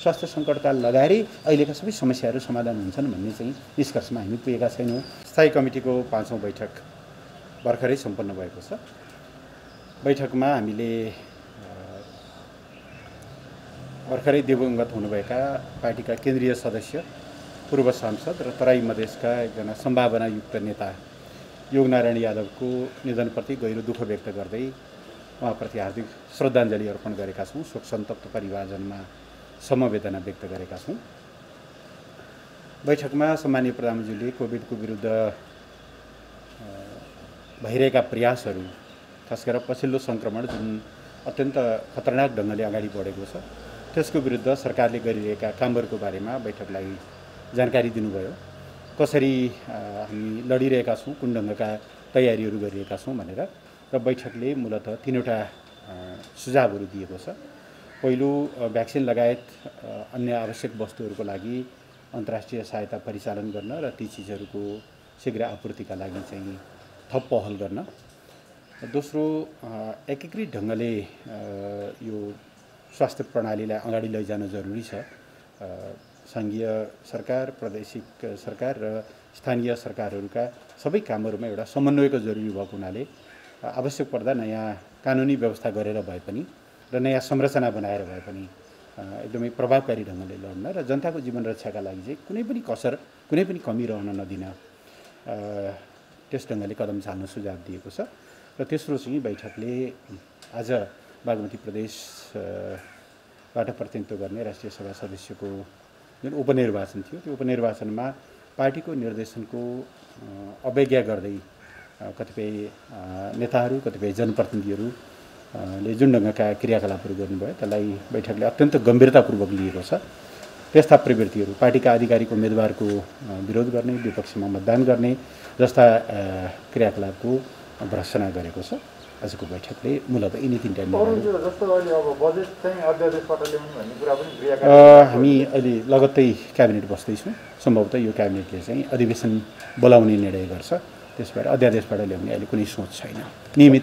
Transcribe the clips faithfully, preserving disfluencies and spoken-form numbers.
स्वास्थ्य सङ्कटकाल लगाएरै अहिलेका सबै समस्याहरू समाधान हुन्छन् भन्ने चाहिँ निष्कर्षमा हामी पुगेका छैनौँ। स्थायी कमिटीको पाँचौँ बैठक भर्खरै सम्पन्न भएको छ। बैठकमा हामीले भर्खरै दिवंगत हुनुभएका पार्टीका केन्द्रीय सदस्य, पूर्व सांसद र तराई मधेसका एकजना सम्भावनायुक्त नेता योगनारायण यादवको निधनप्रति गहिरो दुःख व्यक्त गर्दै उहाँप्रति हार्दिक श्रद्धाञ्जली अर्पण गरेका छौँ। शोक सन्तप्त परिवारजनमा समवेदना व्यक्त गरेका छौँ। बैठकमा सम्माननीय प्रधानमन्त्रीले कोभिडको विरुद्ध भइरहेका प्रयासहरू, खास गरेर पछिल्लो सङ्क्रमण जुन अत्यन्त खतरनाक ढङ्गले अगाडि बढेको छ, त्यसको विरुद्ध सरकारले गरिरहेका कामहरूको बारेमा बैठकलाई जानकारी दिनुभयो। कसरी हामी लडिरहेका छौँ, कुन ढङ्गका तयारीहरू गरिरहेका छौँ भनेर। र बैठकले मूलतः तीनवटा सुझावहरू दिएको छ। पहिलो, भ्याक्सिन लगायत अन्य आवश्यक वस्तुहरूको लागि अन्तर्राष्ट्रिय सहायता परिचालन गर्न र ती चिजहरूको शीघ्र आपूर्तिका लागि चाहिँ थप पहल गर्न। दोस्रो, एकीकृत ढङ्गले यो स्वास्थ्य प्रणालीलाई अगाडि लैजान जरुरी छ। सङ्घीय सरकार, प्रादेशिक सरकार र स्थानीय सरकारहरूका सबै कामहरूमा एउटा समन्वयको जरुरी भएको हुनाले आवश्यक पर्दा नयाँ कानुनी व्यवस्था गरेर भए पनि र नयाँ संरचना बनाएर भए पनि एकदमै प्रभावकारी ढङ्गले लड्न र जनताको जीवन रक्षाका लागि चाहिँ कुनै पनि कसर, कुनै पनि कमी रहन नदिन त्यस ढङ्गले कदम चाल्न सुझाव दिएको छ। र तेस्रो चाहिँ बैठकले आज बागमती प्रदेशबाट प्रतिनिधित्व गर्ने राष्ट्रिय सभा सदस्यको जुन उपनिर्वाचन थियो, त्यो उपनिर्वाचनमा पार्टीको निर्देशनको अवज्ञा गर्दै कतिपय नेताहरू, कतिपय जनप्रतिनिधिहरूले जुन ढङ्गका क्रियाकलापहरू गर्नुभयो त्यसलाई बैठकले अत्यन्त गम्भीरतापूर्वक लिएको छ। त्यस्ता प्रवृत्तिहरू, पार्टीका आधिकारिक उम्मेदवारको विरोध गर्ने, विपक्षमा मतदान गर्ने जस्ता क्रियाकलापको भर्त्सना गरेको छ। आजको बैठकले मूलतः यिनी तिनवटा हामी अहिले लगत्तै क्याबिनेट बस्दैछौँ। सम्भवतः यो क्याबिनेटले चाहिँ अधिवेशन बोलाउने निर्णय गर्छ। त्यसबाट अध्यादेशबाट ल्याउने अहिले कुनै सोच छैन। नियमित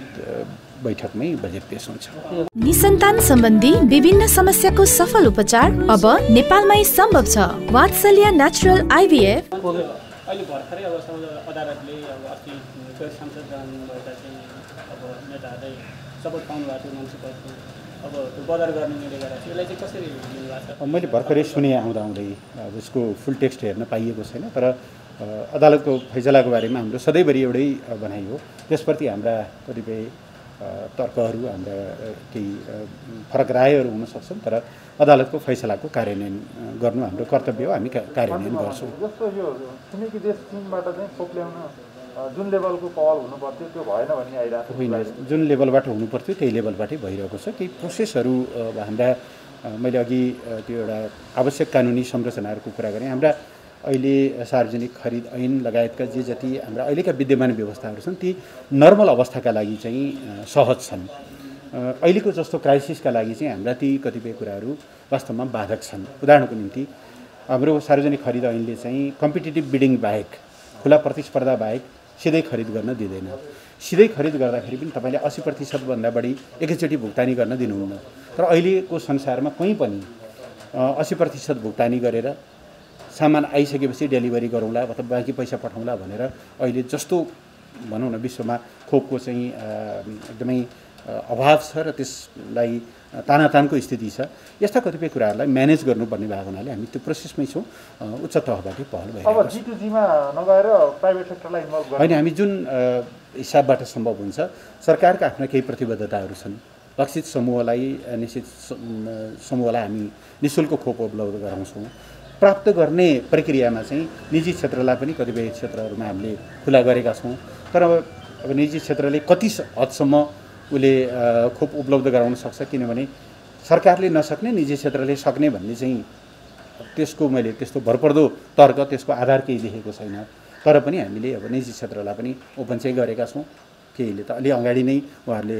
बैठकमै बजेट पेश हुन्छ। निसन्तान सम्बन्धी विभिन्न समस्याको सफल उपचार अब नेपालमै सम्भव छ। वात्सल्य नेचुरल आइभीएफ। अहिले भर्खरै अब अदालतले अब अस्ति सांसद जानुभएका चाहिँ अब नेताहरूले सपोर्ट पाउनु भएको थियो म्युनिसिपलको, अब त्यो बदर गर्ने निर्णय गरेको थियो। यसलाई चाहिँ कसरी लिनु भएको छ? मैले भर्खरै सुने आउँदा आउँदै उसको फुल टेक्स्ट हेर्न पाइएको छैन। तर अदालतको फैसलाको बारेमा हाम्रो सधैँभरि एउटै भनाइ हो। त्यसप्रति हाम्रा कतिपय तर्कहरू, हाम्रा केही फरक रायहरू हुन सक्छन्, तर अदालतको फैसलाको कार्यान्वयन गर्नु हाम्रो कर्तव्य हो। हामी कार्यान्वयन गर्छौँ। जस्तो यो छिमेकी देश चीनबाट चाहिँ खोप ल्याउन जुन लेभलको पहल हुनुपर्थ्यो त्यो भएन भन्ने आइरहेको छ। होइन, जुन लेभलबाट हुनुपर्थ्यो त्यही लेभलबाटै भइरहेको छ। केही प्रोसेसहरू हाम्रा, मैले अघि त्यो एउटा आवश्यक कानुनी संरचनाहरूको कुरा गरेँ। हाम्रा अहिले सार्वजनिक खरिद ऐन लगायतका जे जति हाम्रा अहिलेका विद्यमान व्यवस्थाहरू छन् ती नर्मल अवस्थाका लागि चाहिँ सहज छन्। अहिलेको जस्तो क्राइसिसका लागि चाहिँ हाम्रा ती कतिपय कुराहरू वास्तवमा बाधक छन्। उदाहरणको निम्ति हाम्रो सार्वजनिक खरिद ऐनले चाहिँ कम्पिटिटिभ बिडिङ बाहेक, खुला प्रतिस्पर्धा बाहेक सिधै खरिद गर्न दिँदैन। सिधै खरिद गर्दाखेरि पनि तपाईँले अस्सी प्रतिशतभन्दा बढी एकैचोटि भुक्तानी गर्न दिनुहुन्न। तर अहिलेको संसारमा कहीँ पनि अस्सी प्रतिशत भुक्तानी गरेर सामान आइसकेपछि डेलिभरी गरौँला अथवा बाँकी पैसा पठाउँला भनेर अहिले जस्तो भनौँ न विश्वमा खोपको चाहिँ एकदमै अभाव छ र त्यसलाई तानातानको स्थिति छ। यस्ता कतिपय कुराहरूलाई म्यानेज गर्नुपर्ने भएको हुनाले हामी त्यो प्रोसेसमै छौँ। उच्च तहबाटै पहल भइरहेको छ। अब जी टू जीमा नगएर प्राइभेट सेक्टरलाई इन्भल्भ गर्न होइन, हामी जुन हिसाबबाट सम्भव हुन्छ, सरकारका आफ्ना केही प्रतिबद्धताहरू छन्। लक्षित समूहलाई, निश्चित समूहलाई हामी निःशुल्क खोप उपलब्ध गराउँछौँ। प्राप्त गर्ने प्रक्रियामा चाहिँ निजी क्षेत्रलाई पनि कतिपय क्षेत्रहरूमा हामीले खुला गरेका छौँ। तर अब निजी क्षेत्रले कति हदसम्म उसले खोप उपलब्ध गराउन सक्छ, किनभने सरकारले नसक्ने निजी क्षेत्रले सक्ने भन्ने चाहिँ त्यसको मैले त्यस्तो भरपर्दो तर्क, त्यसको आधार केही देखेको छैन। तर पनि हामीले अब निजी क्षेत्रलाई पनि ओपन चाहिँ गरेका छौँ। केहीले त अलि अगाडि नै उहाँहरूले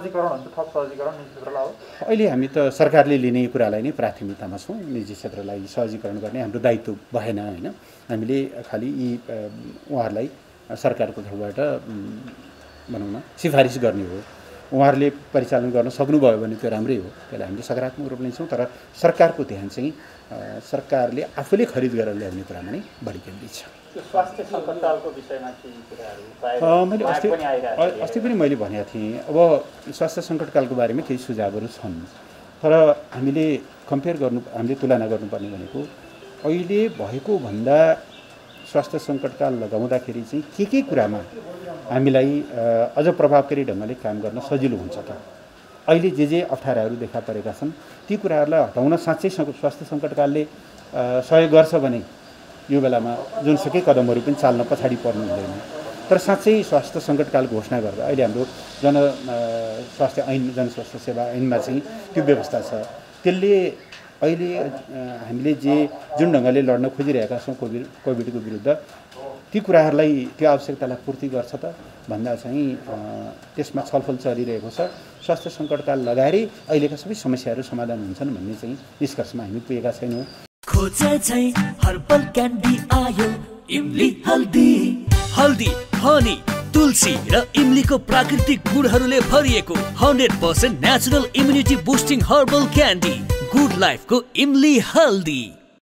अहिले हामी त सरकारले लिने कुरालाई नै प्राथमिकतामा छौँ। निजी क्षेत्रलाई सहजीकरण गर्ने हाम्रो दायित्व भएन होइन। हामीले खालि यी उहाँहरूलाई सरकारको तर्फबाट भनौँ न सिफारिस गर्ने हो। उहाँहरूले परिचालन गर्न सक्नुभयो भने त्यो राम्रै हो, त्यसलाई हामीले सकारात्मक रूपले लिन्छौँ। तर सरकारको ध्यान चाहिँ सरकारले आफूले खरिद गरेर ल्याउने कुरामा नै बढी केन्द्रित छ। स्वास्थ्य सङ्कटकालको विषयमा के कुराहरू मैले अस्ति अस्ति पनि मैले भनेको थिएँ, अब स्वास्थ्य सङ्कटकालको बारेमा केही सुझावहरू छन्, तर हामीले कम्पेयर गर्नु हामीले तुलना गर्नुपर्ने भनेको अहिले भएको भन्दा स्वास्थ्य सङ्कटकाल लगाउँदाखेरि चाहिँ के के कुरामा हामीलाई अझ प्रभावकारी ढङ्गले काम गर्न सजिलो हुन्छ त। अहिले जे जे अप्ठ्याराहरू देखा परेका छन् ती कुराहरूलाई हटाउन साँच्चै स्वास्थ्य सङ्कटकालले सहयोग गर्छ भने यो बेलामा जुनसुकै कदमहरू पनि चाल्न पछाडि पर्नु हुँदैन। तर साँच्चै स्वास्थ्य सङ्कटकाल घोषणा गर्दा अहिले हाम्रो जन स्वास्थ्य ऐन जनस्वास्थ्य सेवा ऐनमा चाहिँ त्यो व्यवस्था छ। त्यसले अहिले हामीले जे जुन ढङ्गले लड्न खोजिरहेका छौँ कोभिड कोभिडको विरुद्ध ती कुराहरूलाई त्यो आवश्यकतालाई पूर्ति गर्छ त भन्दा चाहिँ त्यसमा छलफल चलिरहेको छ। स्वास्थ्य सङ्कटकाल लगाएरै अहिलेका सबै समस्याहरू समाधान हुन्छन् भन्ने चाहिँ निष्कर्षमा हामी पुगेका छैनौँ। खोजे चाहिँ हर्बल क्यान्डी आयो इमली हल्दी हल्दी हनी तुलसी र इमलीको प्राकृतिक गुणहरूले भरिएको hundred percent natural immunity boosting herbal candy good लाइफको इमली हल्दी।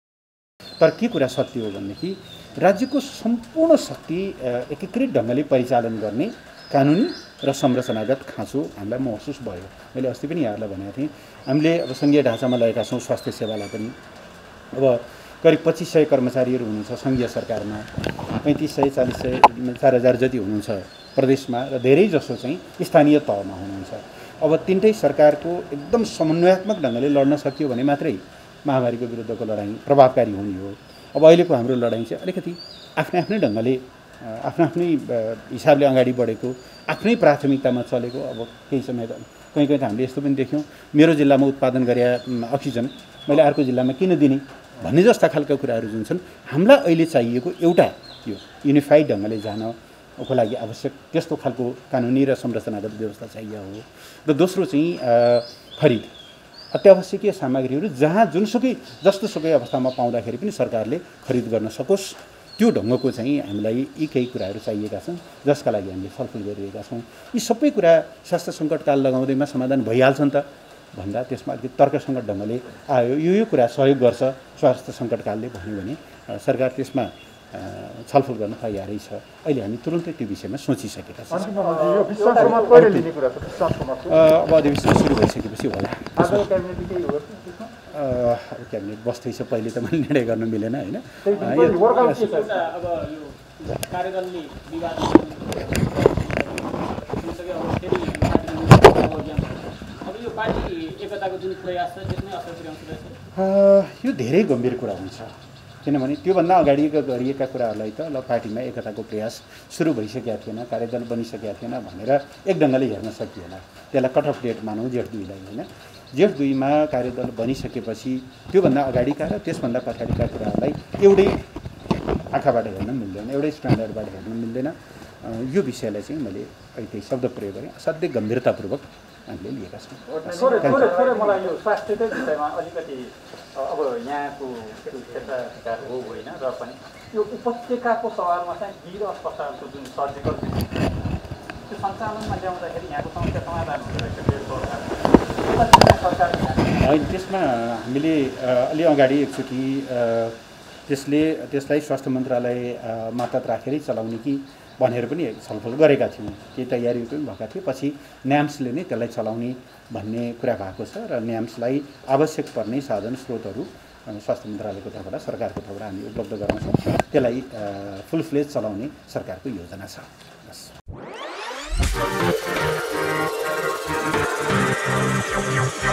तर के कुरा सत्य हो भनेदेखि राज्यको सम्पूर्ण शक्ति एकीकृत ढङ्गले परिचालन गर्ने कानुनी र संरचनागत खाँचो हामीलाई महसुस भयो। मैले अस्ति पनि यहाँहरूलाई भनेको थिएँ, हामीले अब सङ्घीय ढाँचामा लगेका छौँ स्वास्थ्य सेवालाई पनि। अब करिब पच्चिस सय कर्मचारीहरू हुनुहुन्छ सङ्घीय सरकारमा, पैँतिस सय चालिस सय चार हजार जति हुनुहुन्छ प्रदेशमा र धेरै जसो चाहिँ स्थानीय तहमा हुनुहुन्छ। अब तिनटै सरकारको एकदम समन्वयात्मक ढङ्गले लड्न सकियो भने मात्रै महामारीको विरुद्धको लडाइँ प्रभावकारी हुने हो। अब अहिलेको हाम्रो लडाइँ चाहिँ अलिकति आफ्नै आफ्नै ढङ्गले आफ्नो आफ्नै हिसाबले अगाडि बढेको आफ्नै प्राथमिकतामा चलेको। अब केही समय त कहीँ कहीँ त हामीले यस्तो पनि देख्यौँ, मेरो जिल्लामा उत्पादन गरे अक्सिजन मैले अर्को जिल्लामा किन दिने भन्ने जस्ता खालका कुराहरू जुन छन् हामीलाई अहिले चाहिएको एउटा यो युनिफाइड ढङ्गले जानको लागि आवश्यक त्यस्तो खालको कानुनी र संरचनागत व्यवस्था चाहियो हो। र दोस्रो चाहिँ खरिद अत्यावश्यकीय सामग्रीहरू जहाँ जुनसुकै जस्तोसुकै अवस्थामा पाउँदाखेरि पनि सरकारले खरिद गर्न सकोस् त्यो ढङ्गको चाहिँ हामीलाई यी केही कुराहरू चाहिएका छन् जसका लागि हामीले छलफल गरिरहेका छौँ। यी सबै कुरा स्वास्थ्य सङ्कटकाल लगाउँदैमा समाधान भइहाल्छन् त भन्दा त्यसमा अलिकति तर्कसङ्गत ढङ्गले आयो यो यो कुरा सहयोग गर्छ स्वास्थ्य सङ्कटकालले भन्यो भने सरकार त्यसमा छलफल गर्न तयारै छ। अहिले हामी तुरुन्तै त्यो विषयमा सोचिसकेका छौँ। अब अधिवेशन सुरु भइसकेपछि होला अब क्याबिनेट बस्दैछ, पहिले त मैले निर्णय गर्न मिलेन होइन। अब यो कार्यदलले विवाद अब यो पार्टी एकताको जुन प्रयास छ त्यसमै असर पुर्याउँछ रहेछ। यो धेरै गम्भीर कुरा हुन्छ, किनभने त्योभन्दा अगाडि गरिएका कुराहरूलाई त ल पार्टीमा एकताको प्रयास सुरु भइसकेका थिएन, कार्यदल बनिसकेका थिएन भनेर एक ढङ्गले हेर्न सकिएन। त्यसलाई कट अफ डेट मानौँ जेठ दुईलाई होइन। जेठ दुईमा कार्यदल बनिसकेपछि त्योभन्दा अगाडिका र त्यसभन्दा पछाडिका कुराहरूलाई एउटै आँखाबाट हेर्न मिल्दैन, एउटै स्ट्यान्डर्डबाट हेर्न मिल्दैन। यो विषयलाई चाहिँ मैले त्यही शब्द प्रयोग गरेँ, असाध्यै गम्भीरतापूर्वक हामीले लिएका छौँ। मलाई यो स्वास्थ्यकै विषयमा अलिकति अब यहाँको क्षेत्र हो होइन र पनि यो उपत्यकाको सवालमा चाहिँ वीर अस्पतालको जुन सर्जिकल त्यो सञ्चालनमा ल्याउँदाखेरि यहाँको समस्या समाधान हुँदो रहेछ। होइन, त्यसमा हामीले अलि अगाडि एकचोटि त्यसले त्यसलाई स्वास्थ्य मन्त्रालय मातहत राखेरै चलाउने कि भनेर पनि छलफल गरेका थियौँ, केही तयारीहरू पनि भएका थिए। पछि न्याम्सले नै त्यसलाई चलाउने भन्ने कुरा भएको छ र न्याम्सलाई आवश्यक पर्ने साधन स्रोतहरू स्वास्थ्य मन्त्रालयको तर्फबाट सरकारको तर्फबाट हामी उपलब्ध गराउँछौँ। त्यसलाई फुल फ्लेज चलाउने सरकारको योजना छ। बस।